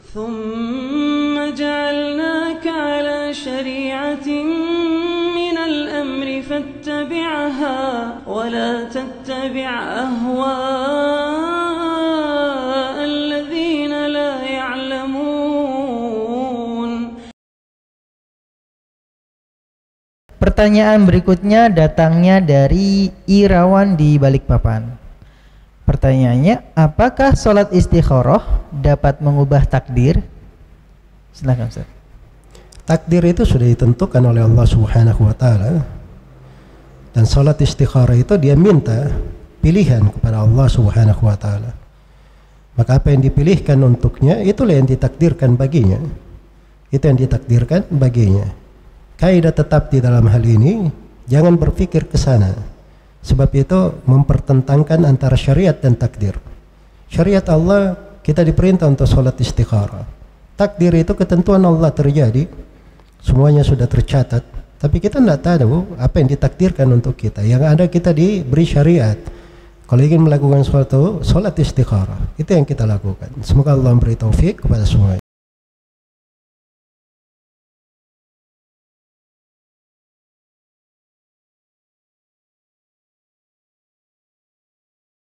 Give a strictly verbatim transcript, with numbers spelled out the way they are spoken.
ثم جعلناك على شريعة من الأمر فاتبعها ولا تتبع أهواء الذين لا يعلمون. Pertanyaan berikutnya datangnya dari Irawan di Balikpapan. Pertanyaannya, apakah sholat istikharah dapat mengubah takdir? Silakan Ustaz. Takdir itu sudah ditentukan oleh Allah Subhanahu wa taala. Dan sholat istikharah itu dia minta pilihan kepada Allah Subhanahu wa taala. Maka apa yang dipilihkan untuknya itulah yang ditakdirkan baginya. Itu yang ditakdirkan baginya. Kaidah tetap di dalam hal ini, jangan berpikir ke sana. Sebab itu mempertentangkan antara syariat dan takdir. Syariat Allah, kita diperintah untuk sholat istikharah. Takdir itu ketentuan Allah terjadi, semuanya sudah tercatat, tapi kita tidak tahu apa yang ditakdirkan untuk kita. Yang ada kita diberi syariat. Kalau ingin melakukan suatu sholat istikharah, itu yang kita lakukan. Semoga Allah memberi taufik kepada semua.